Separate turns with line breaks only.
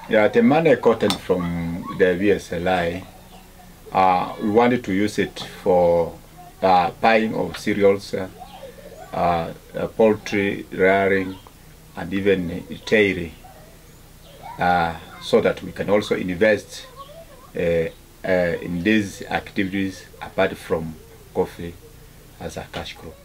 Yeah, the money gotten from the VSLA, we wanted to use it for buying of cereals, poultry rearing, and even dairy, so that we can also invest in these activities apart from coffee as a cash crop.